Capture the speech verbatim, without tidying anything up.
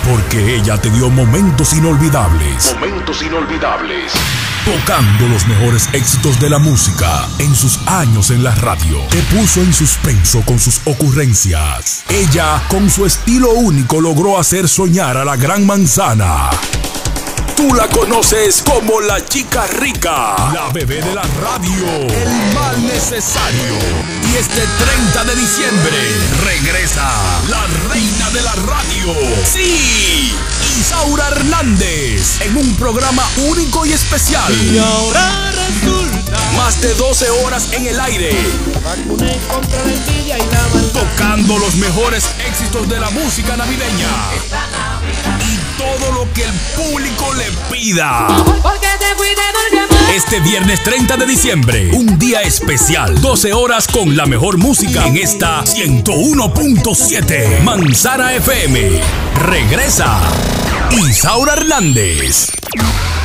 Porque ella te dio momentos inolvidables. Momentos inolvidables. Tocando los mejores éxitos de la música en sus años en la radio. Te puso en suspenso con sus ocurrencias. Ella, con su estilo único, logró hacer soñar a la gran manzana. Tú la conoces como la chica rica, la bebé de la radio, el mal necesario. Y este treinta de diciembre regresa la reina de la radio. ¡Sí! Isaura Hernández, en un programa único y especial. Y ahora resulta más de doce horas en el aire, vacuné contra la envidia y la maldad. tocando los mejores éxitos de la música navideña y todo lo que el público le pida. Porque te fuiste, porque me... Este viernes treinta de diciembre, un día especial, doce horas con la mejor música en esta ciento uno punto siete Manzana F M. Regresa Isaura Hernández.